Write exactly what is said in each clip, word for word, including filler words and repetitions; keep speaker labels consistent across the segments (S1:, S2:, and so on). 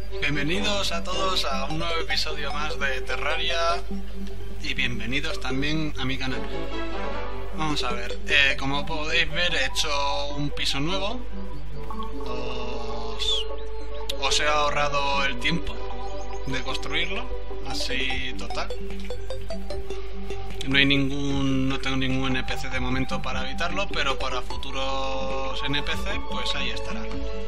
S1: Bienvenidos a todos a un nuevo episodio más de Terraria y bienvenidos también a mi canal. Vamos a ver, eh, como podéis ver he hecho un piso nuevo. Os, os he ahorrado el tiempo de construirlo, así total. No hay ningún, no tengo ningún N P C de momento para evitarlo, pero para futuros N P C pues ahí estará.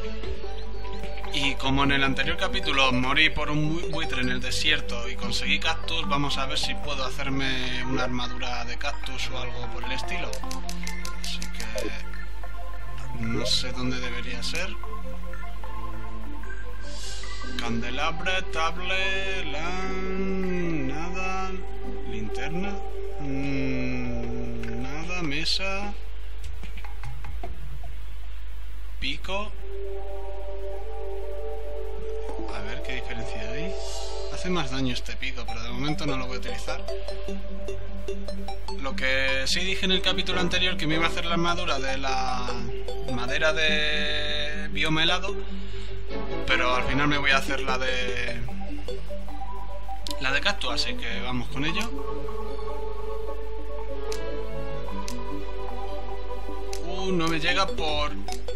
S1: Y como en el anterior capítulo morí por un buitre en el desierto y conseguí cactus, vamos a ver si puedo hacerme una armadura de cactus o algo por el estilo. Así que no sé dónde debería ser. Candelabre, table, lan, nada, linterna, mmm, nada, mesa, pico. A ver qué diferencia hay. Hace más daño este pico, pero de momento no lo voy a utilizar. Lo que sí dije en el capítulo anterior, que me iba a hacer la armadura de la madera de bioma helado, pero al final me voy a hacer la de la de cactus, así que vamos con ello. Uh, no me llega por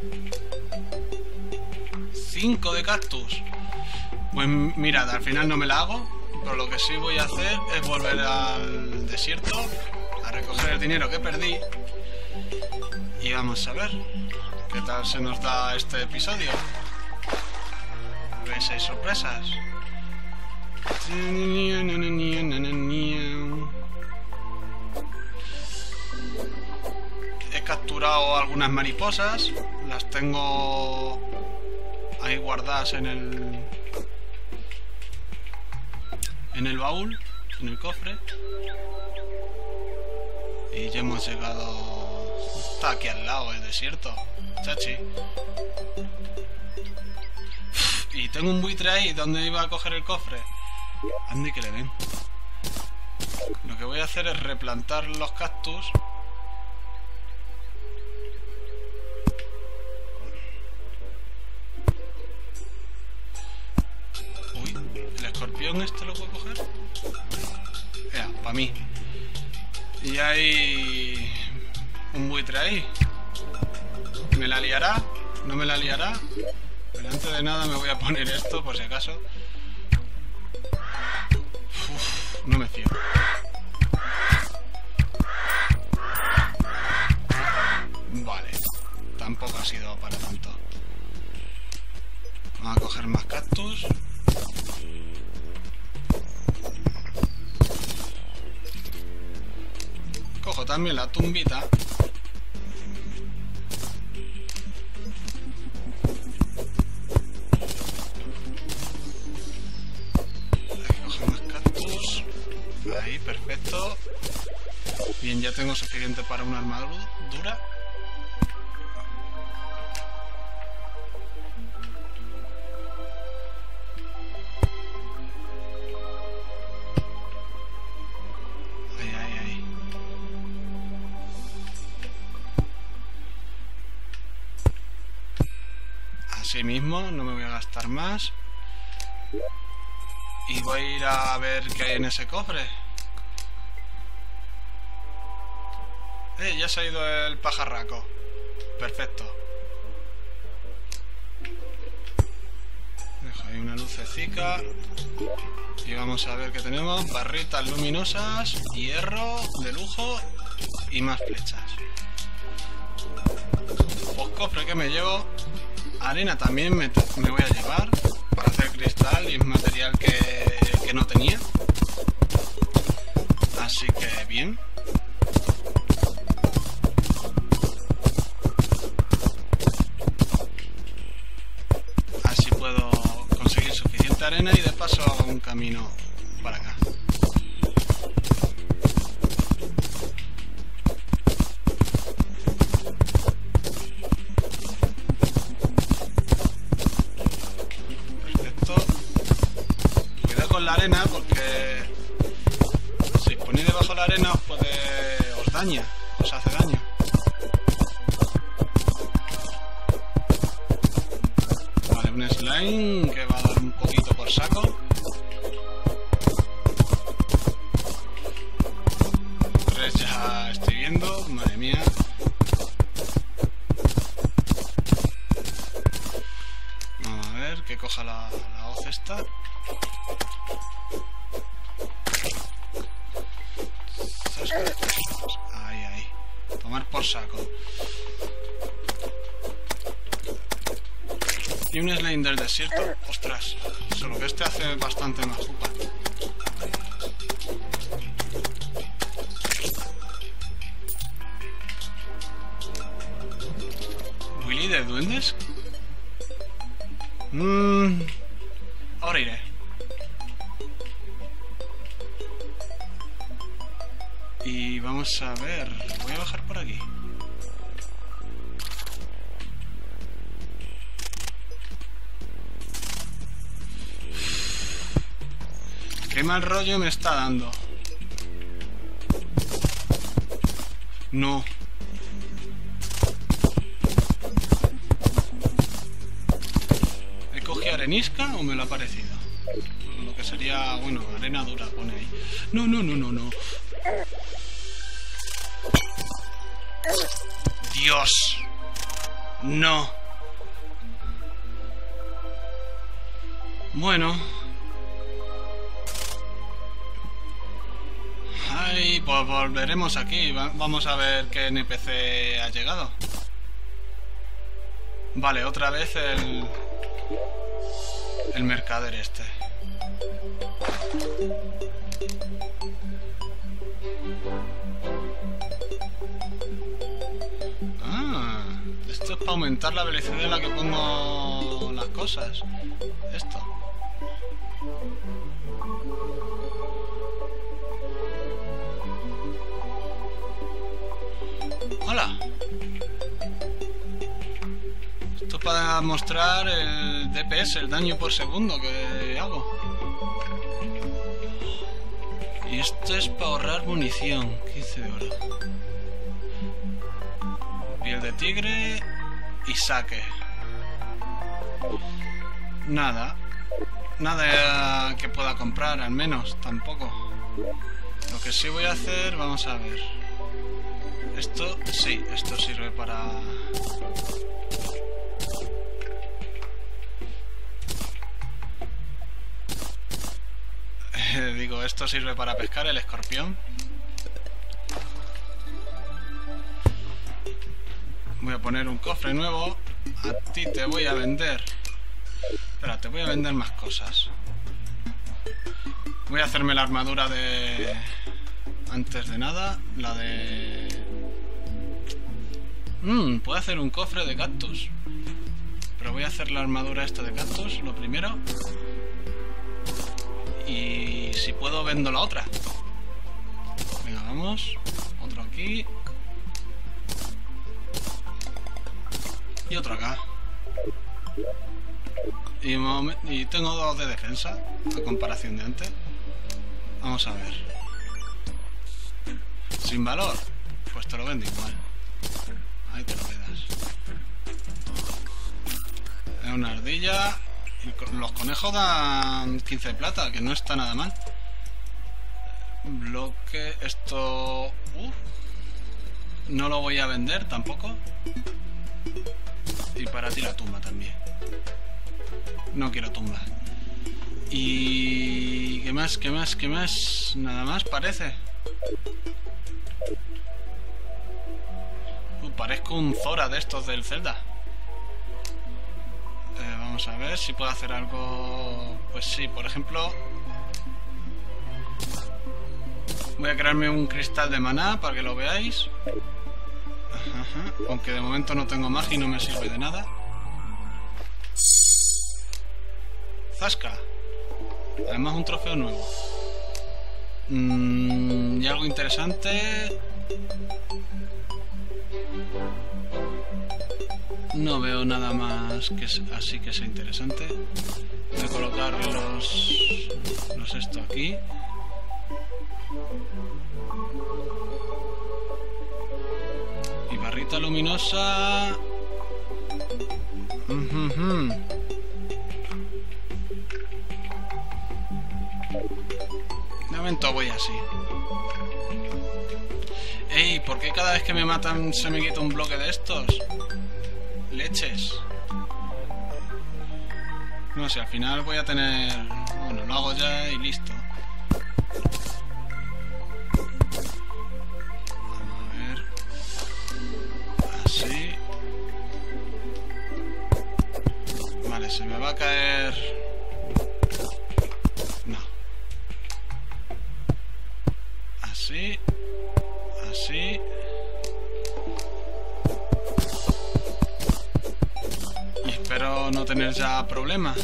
S1: cinco de cactus. Pues mirad, al final no me la hago, pero lo que sí voy a hacer es volver al desierto a recoger el dinero que perdí y vamos a ver qué tal se nos da este episodio. ¿Veis? Hay sorpresas. He capturado algunas mariposas, las tengo ahí guardadas en el en el baúl, en el cofre, y ya hemos llegado. Está aquí al lado el desierto, chachi. Y tengo un buitre ahí donde iba a coger el cofre. Ande que le den. Lo que voy a hacer es replantar los cactus. Uy, ¿el escorpión este lo puedo coger? Ya, para mí. Y hay un buitre ahí. ¿Me la liará? ¿No me la liará? Pero antes de nada me voy a poner esto por si acaso. Uf, no me fío. Vale, tampoco ha sido para tanto. Vamos a coger más cactus. Cojo también la tumbita. Ahí, perfecto. Bien, ya tengo suficiente para una armadura. Ahí, ahí, ahí. Así mismo, no me voy a gastar más. Y voy a ir a ver qué hay en ese cofre. Eh, ya se ha ido el pajarraco. Perfecto. Dejo ahí una lucecica. Y vamos a ver qué tenemos. Barritas luminosas, hierro de lujo y más flechas. Pues cofre que me llevo. Arena también me, me voy a llevar para hacer cristal, y es material que, que no tenía. Así que bien. Así puedo conseguir suficiente arena y de paso hago un camino para acá. La arena, porque si os ponéis debajo de la arena os puede, os daña, os hace daño. Vale, un slime que va a dar un poquito por saco. Tres ya estoy viendo, madre mía. Vamos a ver que coja la, la hoz esta. Ahí, ahí. Tomar por saco. Y un slime del desierto. Ostras. Solo que este hace bastante más jupa. ¿Willy de duendes? Mmm. Ahora iré. Y vamos a ver. Voy a bajar por aquí. Qué mal rollo me está dando. No. ¿He cogido arenisca o me lo ha parecido? Lo que sería, bueno, arena dura, pone ahí. No, no, no, no, no. Dios. No. Bueno. Ay, pues volveremos aquí. Vamos a ver qué N P C ha llegado. Vale, otra vez el... El mercader este. Ah, esto es para aumentar la velocidad en la que pongo las cosas. Esto. Hola. Esto para mostrar el D P S, el daño por segundo que hago. Y esto es para ahorrar munición. quince de oro. Piel de tigre y saque. Nada. Nada que pueda comprar, al menos, tampoco. Lo que sí voy a hacer, vamos a ver. Esto, sí, esto sirve para... Eh, digo, esto sirve para pescar el escorpión. Voy a poner un cofre nuevo. A ti te voy a vender. Espera, te voy a vender más cosas. Voy a hacerme la armadura de... Antes de nada, la de... Mmm, puedo hacer un cofre de cactus. Pero voy a hacer la armadura esta de cactus, lo primero. Y si puedo vendo la otra. Venga, vamos. Otro aquí. Y otro acá. Y, y tengo dos de defensa, a comparación de antes. Vamos a ver. Sin valor, pues te lo vendo igual. Ahí te lo quedas. Es una ardilla. Y los conejos dan quince de plata, que no está nada mal. Bloque, esto... Uh, no lo voy a vender tampoco. Y para ti la tumba también. No quiero tumba. Y... ¿Qué más? ¿Qué más? ¿Qué más? Nada más parece. Uh, parezco un Zora de estos del Zelda. Eh, vamos a ver si puedo hacer algo... Pues sí, por ejemplo... Voy a crearme un cristal de maná para que lo veáis. Ajá, aunque de momento no tengo magia y no me sirve de nada. Zasca. Además un trofeo nuevo. Mm, y algo interesante. No veo nada más que así que sea interesante. Voy a colocar los, los esto aquí. Y barrita luminosa. Uh-huh. De momento voy así. Ey, ¿por qué cada vez que me matan se me quita un bloque de estos? Leches. No sé, al final voy a tener... Bueno, lo hago ya y listo. Vamos a ver. Así. Vale, se me va a caer... No. Así. Así. Y espero no tener ya problemas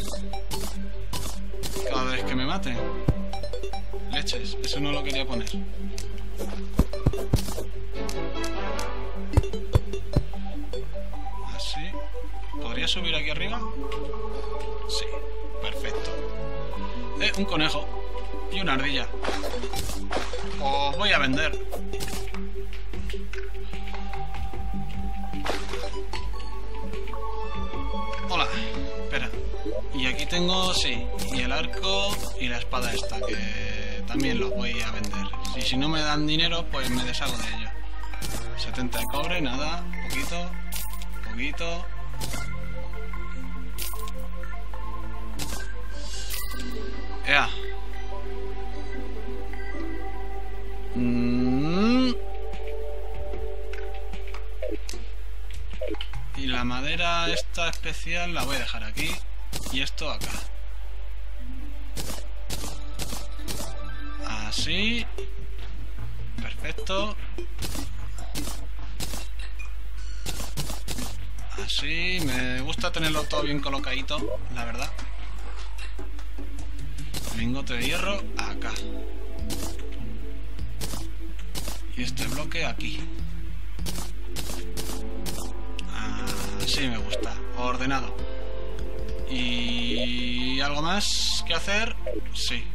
S1: cada vez que me maten. Leches, eso no lo quería poner. Así. ¿Podría subir aquí arriba? Sí, perfecto. Eh, un conejo y una ardilla. Os voy a vender. Hola, espera. Y aquí tengo, sí, y el arco y la espada esta, que también los voy a vender. Y si no me dan dinero, pues me deshago de ello. setenta de cobre, nada, poquito, poquito. Ea. Mm. Y la madera esta especial la voy a dejar aquí. Y esto acá. Así. Perfecto. Así. Me gusta tenerlo todo bien colocadito, la verdad. Lingote de hierro acá. Y este bloque aquí. Así me gusta. Ordenado. ¿Y algo más que hacer? Sí.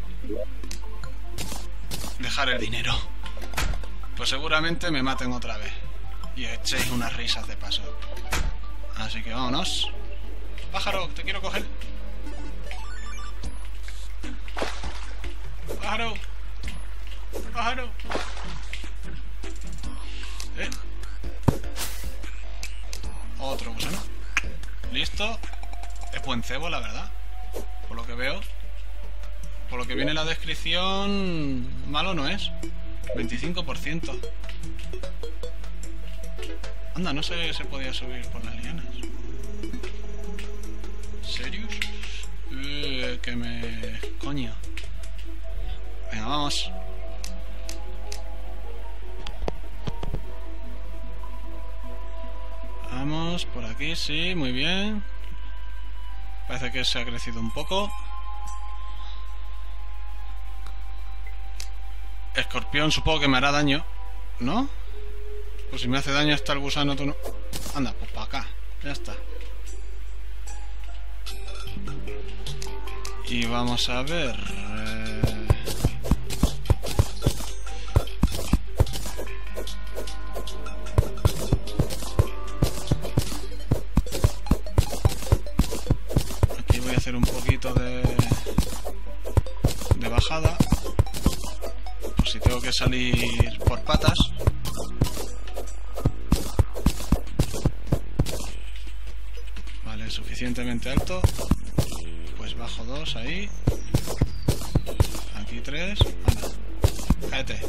S1: Dejar el dinero. Pues seguramente me maten otra vez. Y echéis unas risas de paso. Así que vámonos. Pájaro, te quiero coger. Pájaro. Pájaro. Eh. Otro gusano. Listo. Es buen cebo, la verdad. Por lo que veo. Por lo que viene en la descripción, malo no es. veinticinco por ciento. Anda, no sé si se podía subir por las lianas. ¿Serios? Uh, que me... Coño. Venga, vamos. Vamos, por aquí, sí, muy bien. Parece que se ha crecido un poco. Escorpión, supongo que me hará daño, ¿no? Pues si me hace daño hasta el gusano, tú no... Anda, pues para acá, ya está. Y vamos a ver... Eh... Aquí voy a hacer un poquito de... de bajada. Por si tengo que salir por patas. Vale, suficientemente alto. Pues bajo dos ahí. Aquí tres. Anda, cállate.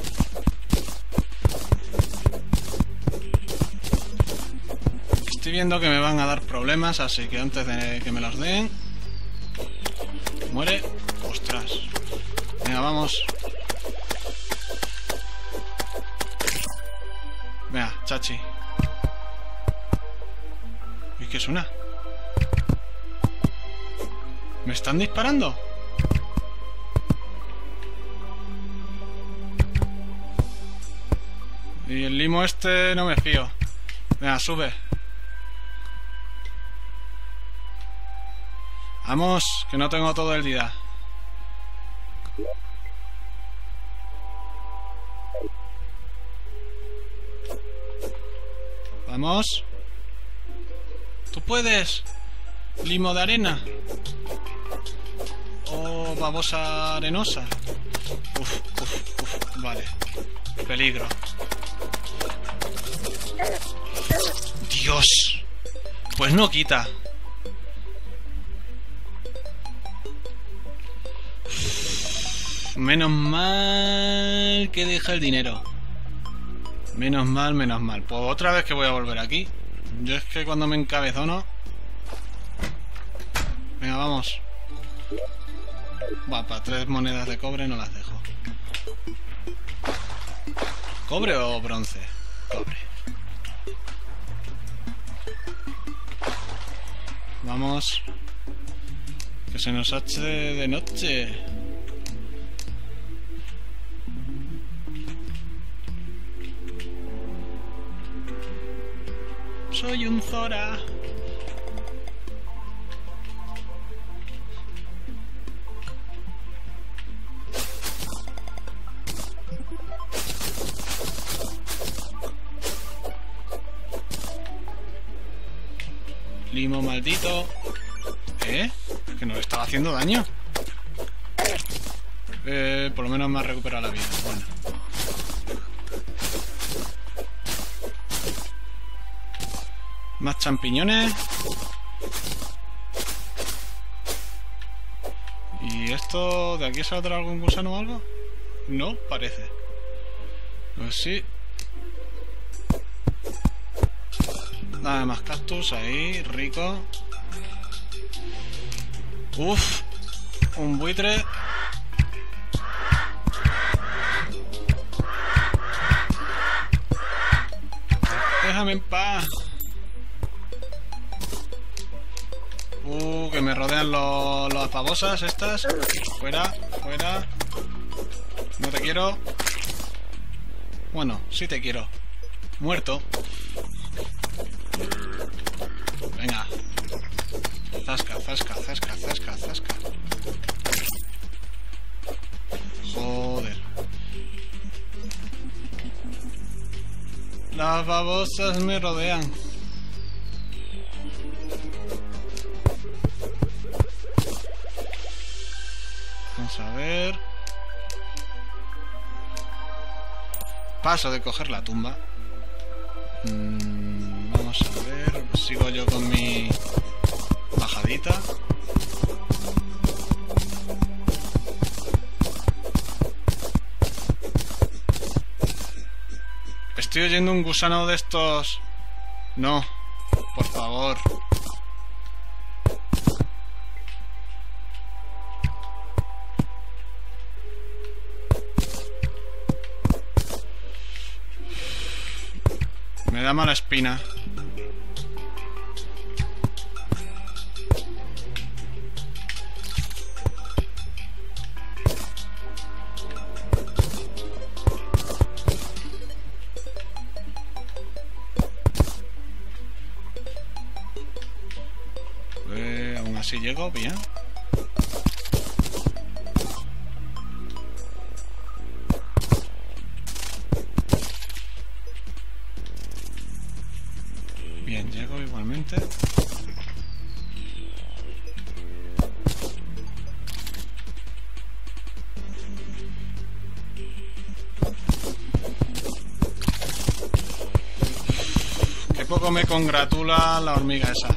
S1: Estoy viendo que me van a dar problemas, así que antes de que me los den... Muere. Ostras. Venga, vamos. Venga, chachi. ¿Y qué suena? ¿Me están disparando? Y el limo este no me fío. Venga, sube. Vamos, que no tengo todo el día. Vamos. Tú puedes. Limo de arena. babosa arenosa. Uf, uf, uf, vale. Peligro. Dios. Pues no quita. Menos mal que deja el dinero. Menos mal, menos mal. Pues otra vez que voy a volver aquí. Yo es que cuando me encabezono... Venga, vamos. Va, para tres monedas de cobre no las dejo. ¿Cobre o bronce? Cobre. Vamos. Que se nos hace de noche. Soy un Zora. Limo maldito. ¿Eh? Que no le estaba haciendo daño. Eh, por lo menos me ha recuperado la vida. Bueno. Más champiñones. ¿Y esto de aquí saldrá algún gusano o algo? No, parece. Pues sí. Nada más cactus ahí, rico. Uf, un buitre. Déjame en paz. Uh, que me rodean los, las babosas estas. Fuera, fuera. No te quiero. Bueno, sí te quiero. Muerto. Venga. Zasca, zasca, zasca, zasca, zasca. Joder. Las babosas me rodean. Vamos a ver. Paso de coger la tumba. Mm, vamos a ver. Sigo yo con mi bajadita. Estoy oyendo un gusano de estos. No, por favor. Me da mala espina. Eh, aún así llego bien. Bien, llego igualmente. Qué poco me congratula la hormiga esa.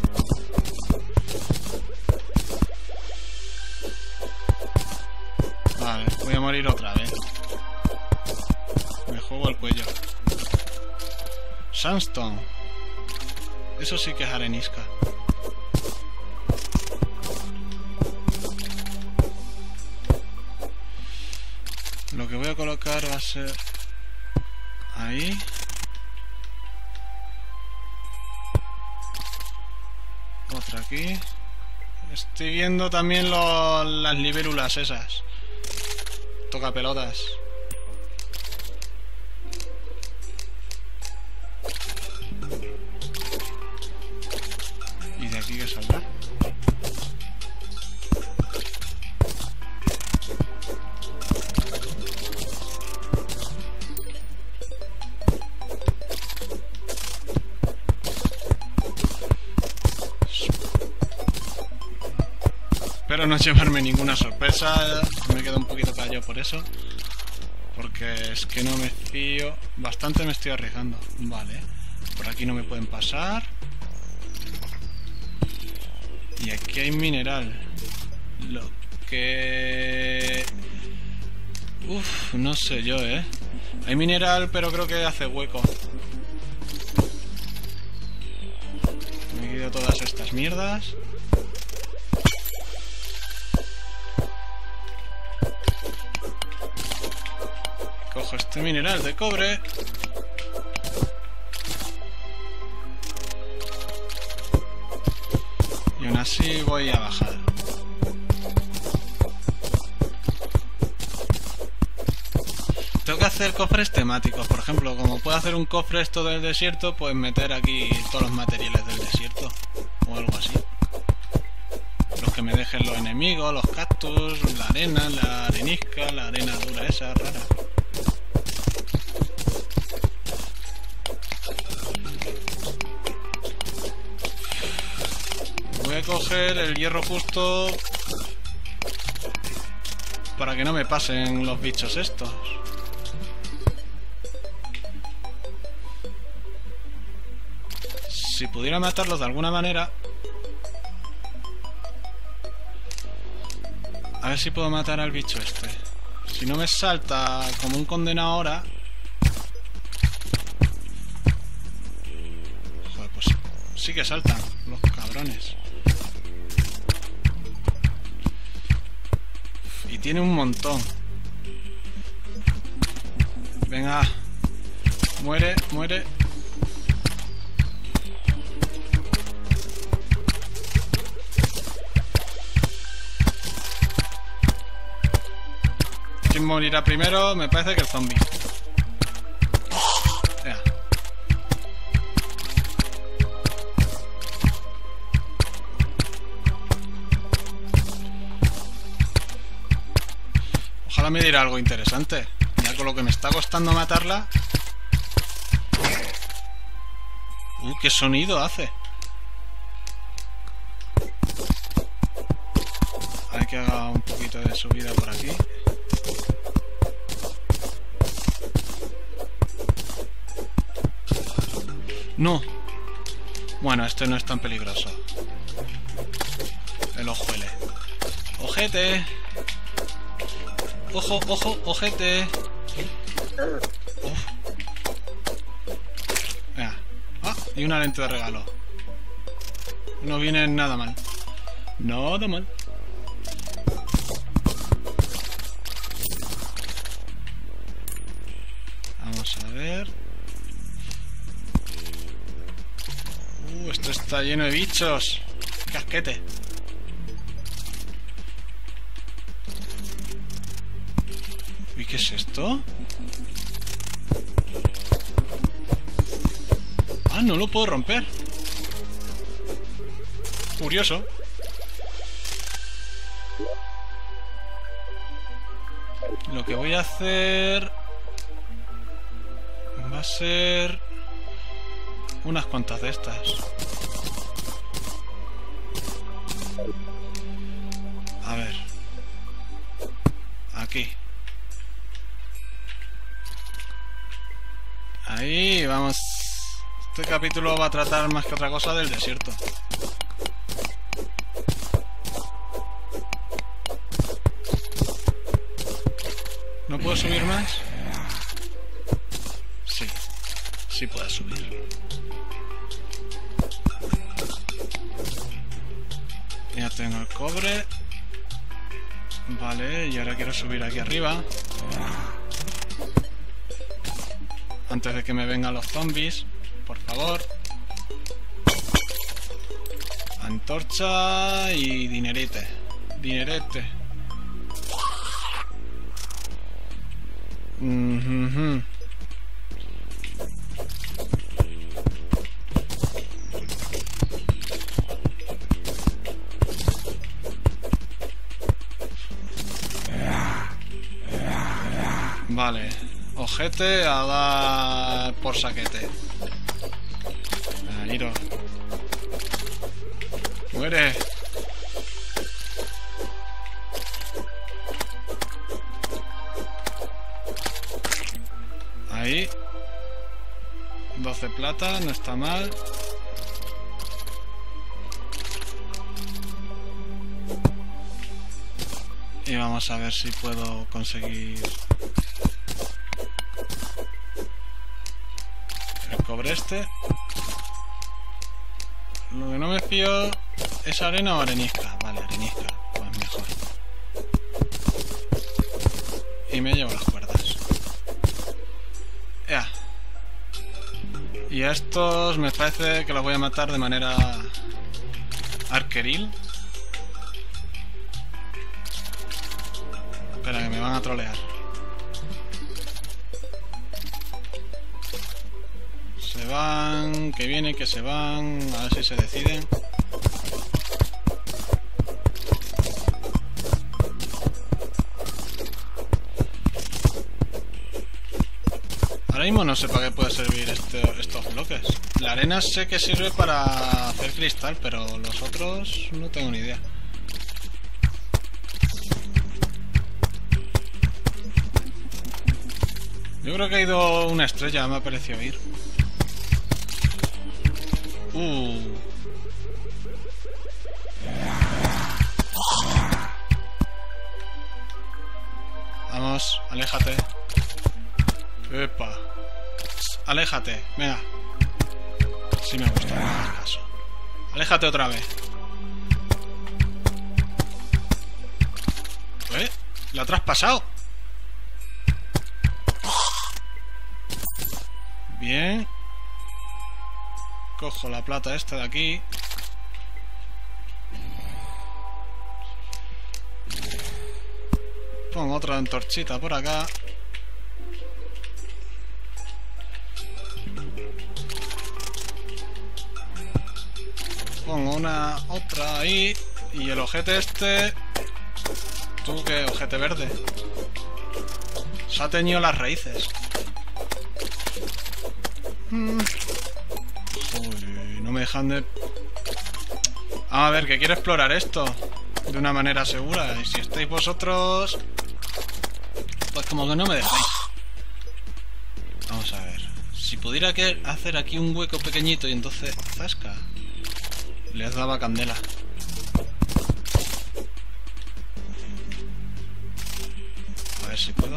S1: Vale, voy a morir otra vez. Me juego el cuello. Sandstone. Eso sí que es arenisca. Lo que voy a colocar va a ser ahí. Otra aquí. Estoy viendo también lo, las libélulas esas. Toca pelotas. ¿Y de aquí qué saldrá? Espero Espero no llevarme ninguna sorpresa. Me quedo un poquito callado por eso. Porque es que no me fío. Bastante me estoy arriesgando. Vale. Por aquí no me pueden pasar. Y aquí hay mineral. Lo que... Uf, no sé yo, ¿eh? Hay mineral, pero creo que hace hueco. Me he quitado todas estas mierdas. Cojo este mineral de cobre. Y aún así voy a bajar. Tengo que hacer cofres temáticos. Por ejemplo, como puedo hacer un cofre esto del desierto, pues meter aquí todos los materiales del desierto. O algo así. Los que me dejen los enemigos, los cactus, la arena, la arenisca, la arena dura esa, rara. Voy a coger el hierro justo para que no me pasen los bichos estos. Si pudiera matarlos de alguna manera. A ver si puedo matar al bicho este. Si no me salta como un condenado ahora. Joder, pues sí que saltan los cabrones. Y tiene un montón. Venga. Muere, muere. ¿Quién morirá primero? Me parece que el zombie. Ya. Ojalá me diera algo interesante. Ya con lo que me está costando matarla. Uh, qué sonido hace. Hay que haga un poquito de subida por aquí. No. Bueno, este no es tan peligroso. El ojuele. Ojete. Ojo, ojo, ojete. Uf. Venga. Ah, y una lente de regalo. No viene nada mal. Nada mal. Vamos a ver. Uh, esto está lleno de bichos. Casquete. ¿Y qué es esto? Ah, no lo puedo romper. Curioso. Lo que voy a hacer va a ser unas cuantas de estas. A ver. Aquí. Ahí, vamos. Este capítulo va a tratar más que otra cosa del desierto. ¿No puedo subir más? Sí. Sí puedo subir. Ya tengo el cobre. Vale, y ahora quiero subir aquí arriba. Antes de que me vengan los zombies, por favor. Antorcha y dinerete. Dinerete. Mm-hmm. Vale. Ojete a dar por saquete. Ahí, muere. catorce plata, no está mal. Y vamos a ver si puedo conseguir el cobre este. Lo que no me fío es arena o arenisca. Vale, arenisca, pues mejor. Y me llevo las cuerdas. Ya. Y a estos me parece que los voy a matar de manera arqueril. Espera, que me van a trolear. Se van, que viene, que se van. A ver si se deciden. Ahora mismo no sé para qué puede servir este, estos bloques. La arena sé que sirve para hacer cristal, pero los otros no tengo ni idea. Yo creo que ha ido una estrella, me ha parecido ir. Uh. Vamos, aléjate. Epa. Aléjate, venga. Sí me gusta, no hagas caso. Aléjate otra vez. ¿Eh? ¿La has traspasado? Bien. Cojo la plata esta de aquí. Pongo otra antorchita por acá. Pongo una otra ahí. Y el ojete este. ¿Tú qué ojete verde? Se ha teñido las raíces. Mm. Uy, no me dejan de... A ver, que quiero explorar esto de una manera segura. Y si estáis vosotros... Pues como que no me dejáis. Vamos a ver. Si pudiera que hacer aquí un hueco pequeñito y entonces... ¡Zasca! Les daba candela. A ver si puedo.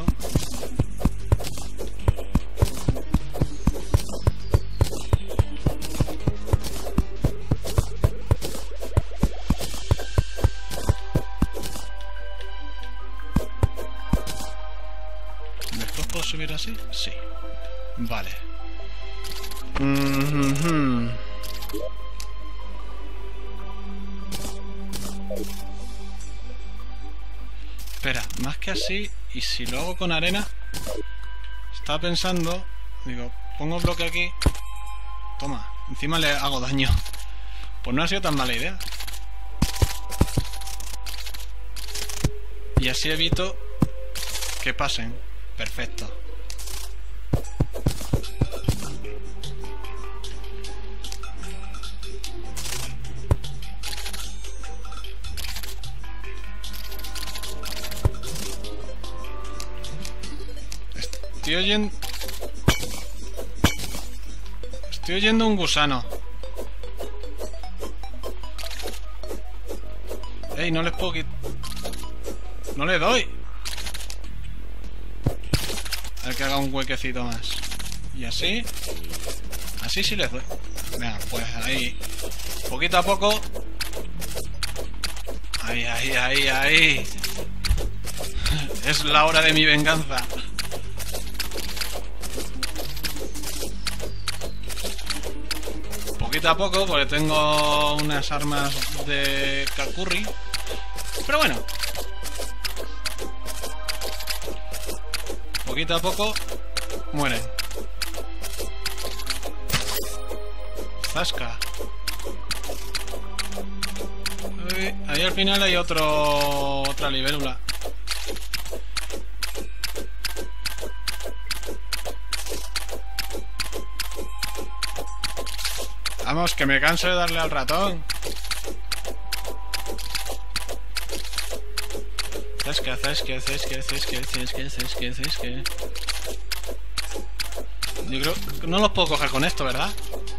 S1: ¿Después puedo subir así? Sí. Vale. Mm-hmm. Espera, más que así, y si lo hago con arena, estaba pensando, digo, pongo bloque aquí, toma, encima le hago daño. Pues no ha sido tan mala idea. Y así evito que pasen. Perfecto. Estoy oyendo... Estoy oyendo un gusano. Ey, no les puedo quitar... No le doy. A ver que haga un huequecito más. Y así... Así sí les doy. Venga, pues ahí... Poquito a poco... Ahí, ahí, ahí, ahí... Es la hora de mi venganza. Poquito a poco, porque tengo unas armas de Kakuri. Pero bueno. Poquito a poco mueren. Zasca. Uy, ahí al final hay otro otra libélula. Vamos, que me canso de darle al ratón. Zasca, zasca, zasca, zasca, zasca, zasca, zasca. Yo creo que no los puedo coger con esto, ¿verdad?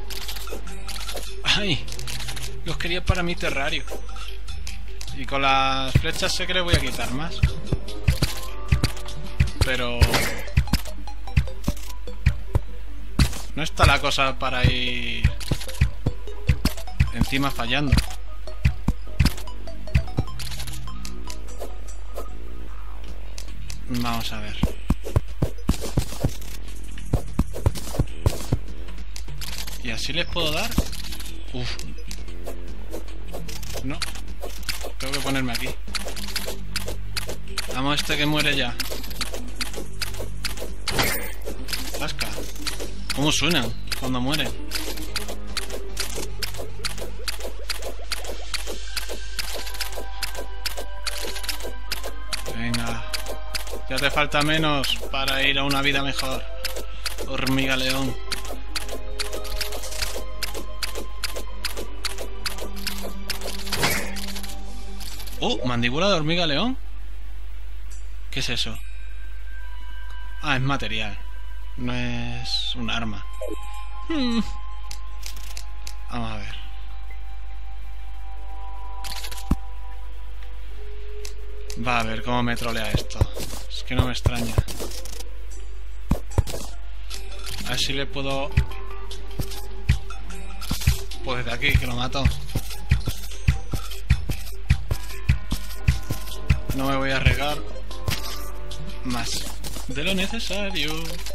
S1: ¡Ay! Los quería para mi terrario. Y con las flechas sé que le voy a quitar más. Pero... no está la cosa para ir... encima fallando. Vamos a ver. ¿Y así les puedo dar? Uf. No. Tengo que ponerme aquí. Vamos, este que muere ya. Lasca. ¿Cómo suenan cuando mueren? Venga. Ya te falta menos para ir a una vida mejor. Hormiga león. Oh, mandíbula de hormiga león. ¿Qué es eso? Ah, es material. No es un arma. Hmm. Vamos a ver. Va a ver cómo me trolea esto. Es que no me extraña. A ver si le puedo... pues desde aquí, que lo mato. No me voy a regar más de lo necesario.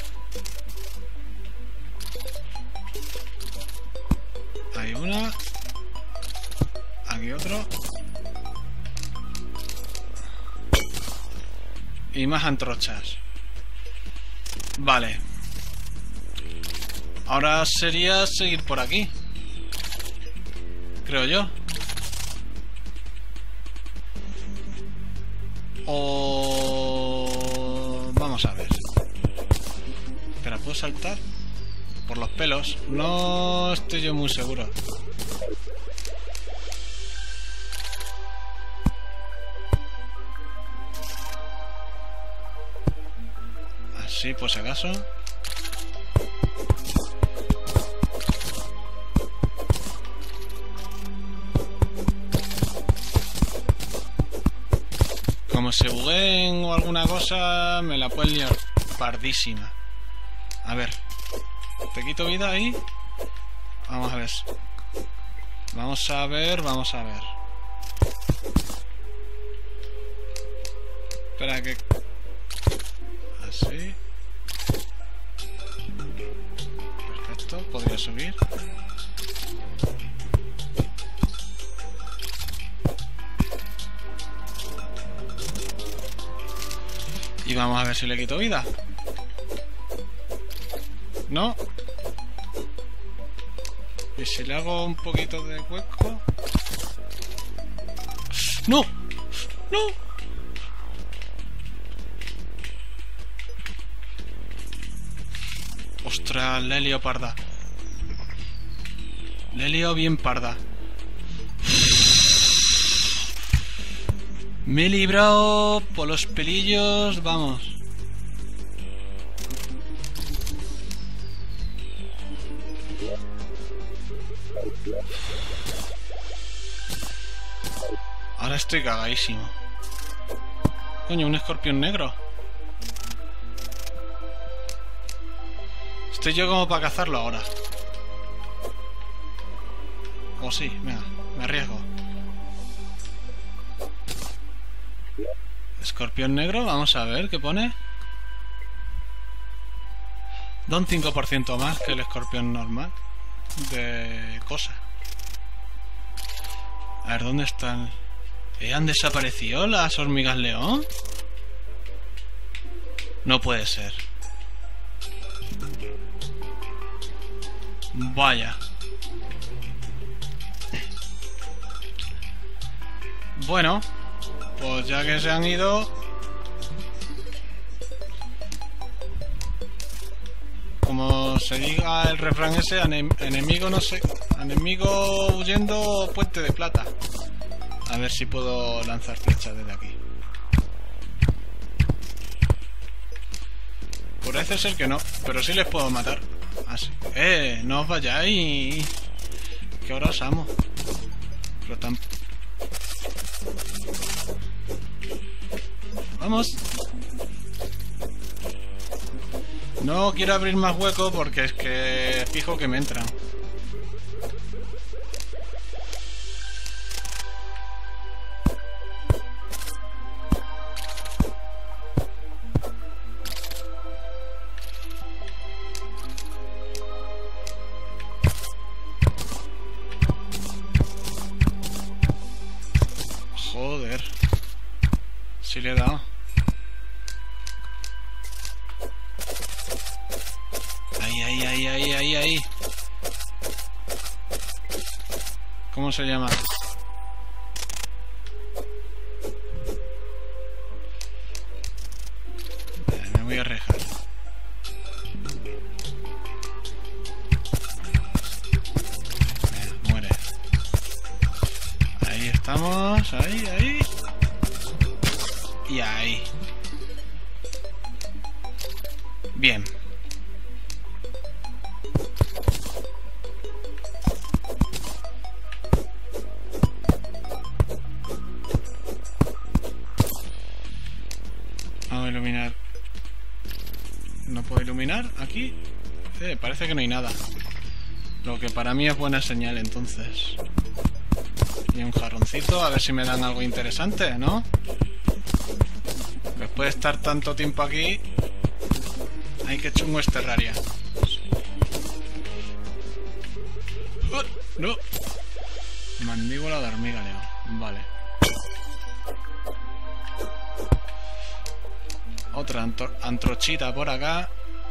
S1: Hay una. Aquí otro. Y más antorchas. Vale. Ahora sería seguir por aquí. Creo yo. O... vamos a ver. Espera, ¿puedo saltar? Por los pelos. No estoy yo muy seguro. Así, por si acaso. Como se bugueen o alguna cosa, me la pueden liar pardísima. A ver. ¿Te quito vida ahí? Vamos a ver. Vamos a ver, vamos a ver. Espera que... así. Perfecto, podría subir. Y vamos a ver si le quito vida. No. Y si le hago un poquito de hueco. ¡No! ¡No! Ostras, le he liado parda. Le he liado bien parda. Me he librado por los pelillos, vamos. Ahora estoy cagadísimo. Coño, un escorpión negro. Estoy yo como para cazarlo ahora. O sí, venga, me arriesgo. Escorpión negro, vamos a ver qué pone. Da un cinco por ciento más que el escorpión normal. De cosa. A ver, ¿dónde están? ¿Eh, ¿Han desaparecido las hormigas león? No puede ser. Vaya. Bueno, pues ya que se han ido, como se diga el refrán ese, enemigo no sé, enemigo huyendo, puente de plata. A ver si puedo lanzar flechas desde aquí. Por parece ser que no, pero sí les puedo matar. Así. ¡Eh! ¡No os vayáis! Que ahora os amo. Pero tan... ¡Vamos! No quiero abrir más hueco porque es que fijo que me entran. Joder. Sí le he dado. Ahí, ahí, ahí, ahí, ahí, ahí. ¿Cómo se llama? Vale, me voy a rejar. Venga, muere. Ahí estamos, ahí, ahí. Y ahí. Bien. Vamos a iluminar. ¿No puedo iluminar aquí? Eh, parece que no hay nada. Lo que para mí es buena señal, entonces. Y un jarroncito, a ver si me dan algo interesante, ¿no? Después de estar tanto tiempo aquí... Ay, que chungo es Terraria. Uh, no. Mandíbula de hormiga, Leo. Vale. Otra antrochita por acá.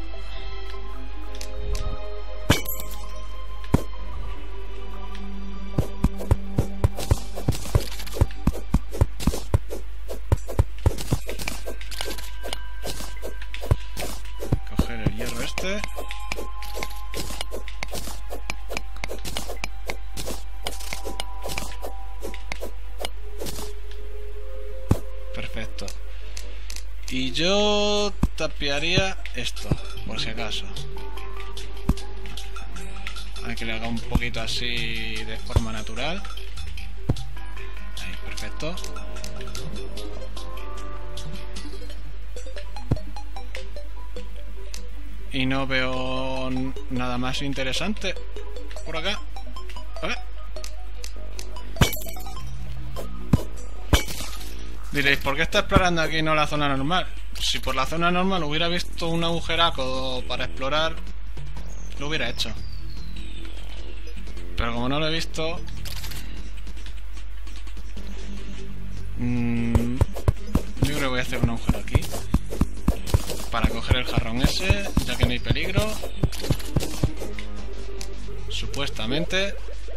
S1: Coger el hierro este. Perfecto. Y yo tapiaría esto, por si acaso. Hay que le haga un poquito así de forma natural. Ahí, perfecto. Y no veo nada más interesante por acá. ¿Vale? Diréis, ¿por qué está explorando aquí y no la zona normal? Si por la zona normal hubiera visto un agujeraco para explorar, lo hubiera hecho. Pero como no lo he visto... Mmm, yo creo que voy a hacer un agujero aquí. Para coger el jarrón ese, ya que no hay peligro. Supuestamente...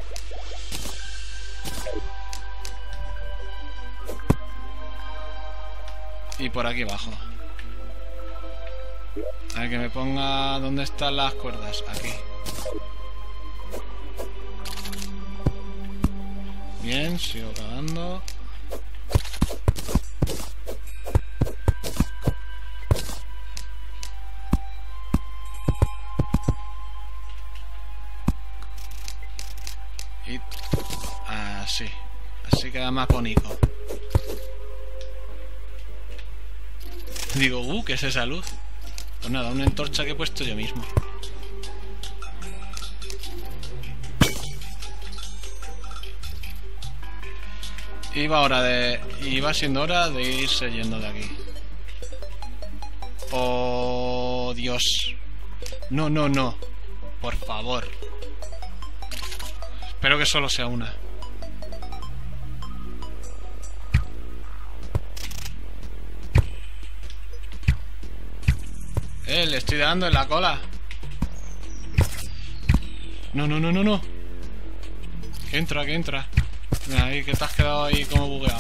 S1: Y por aquí abajo. A ver que me ponga... ¿Dónde están las cuerdas? Aquí. Bien, sigo cavando. Y... así. Así queda más bonito. Digo, uh, ¿qué es esa luz? Pues nada, una antorcha que he puesto yo mismo. Iba hora de... Iba siendo hora de irse yendo de aquí. Oh, Dios. No, no, no. Por favor. Espero que solo sea una. Eh, le estoy dando en la cola. No, no, no, no, no. Que entra, que entra. Mira, ahí que te has quedado ahí como bugueado.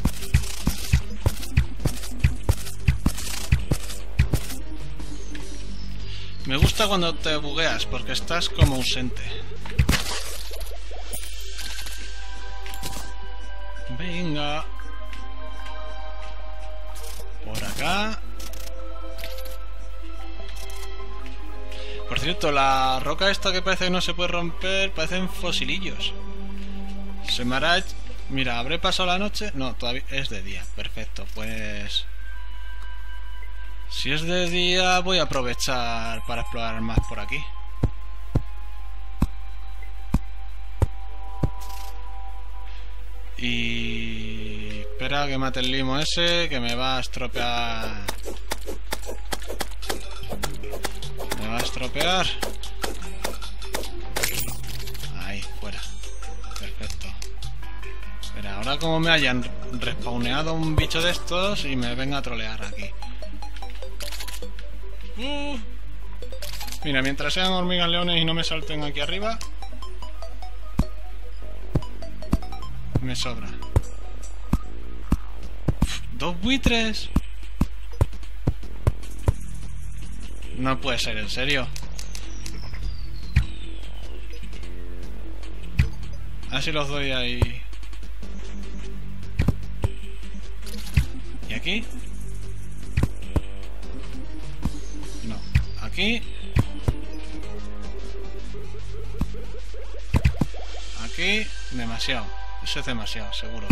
S1: Me gusta cuando te bugueas porque estás como ausente. Venga. Por acá. cierto, la roca esta que parece que no se puede romper, parecen fosilillos. Se me hará... Mira, ¿habré pasado la noche? No, todavía es de día. Perfecto, pues... Si es de día voy a aprovechar para explorar más por aquí. Y... Espera que mate el limo ese, que me va a estropear... Me va a estropear. Ahí, fuera. Perfecto. Espera, ahora como me hayan respawneado un bicho de estos y me venga a trolear aquí. Uh. Mira, mientras sean hormigas leones y no me salten aquí arriba, me sobra. Uf, dos buitres. No puede ser, en serio. Así los doy ahí. ¿Y aquí? No. Aquí. Aquí. Demasiado. Eso es demasiado, seguro.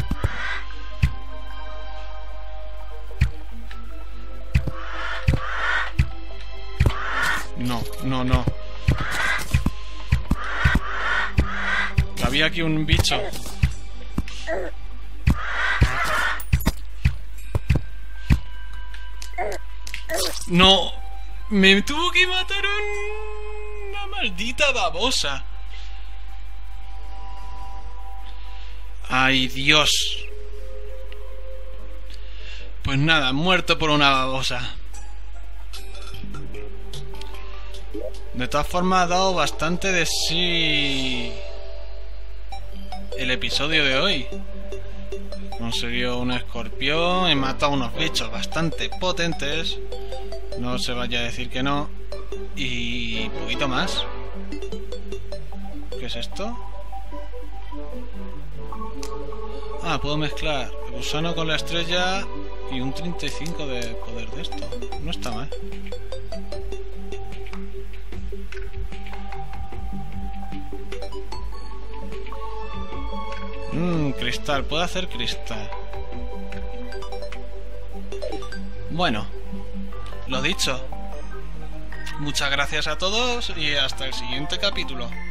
S1: No, no, no. Había aquí un bicho. No. Me tuvo que matar una maldita babosa. Ay, Dios. Pues nada, muerto por una babosa. De todas formas ha dado bastante de sí el episodio de hoy. Consiguió un escorpión, he matado unos bichos bastante potentes. No se vaya a decir que no. Y poquito más. ¿Qué es esto? Ah, puedo mezclar el gusano con la estrella y un treinta y cinco de poder de esto. No está mal. Mmm, cristal. Puedo hacer cristal. Bueno, lo dicho. Muchas gracias a todos y hasta el siguiente capítulo.